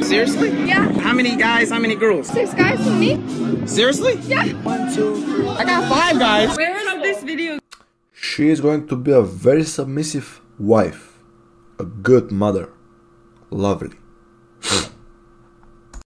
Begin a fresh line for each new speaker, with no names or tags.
Seriously?
Yeah.
How many guys, how many girls?
6 guys with me?
Seriously?
Yeah.
1, 2, 3. I got 5 guys.
Where is this video?
She is going to be a very submissive wife, a good mother, lovely.